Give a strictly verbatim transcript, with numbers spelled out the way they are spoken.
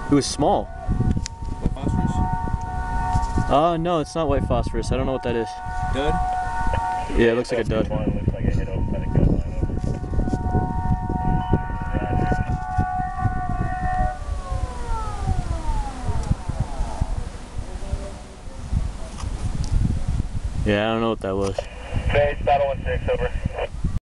It was small. White phosphorus? Uh, no, it's not white phosphorus. I don't know what that is. Dud? Yeah, it looks like a dud. Looks like it hit over by the gun line over. Yeah, I don't know what that was. Base, Battle one six, over.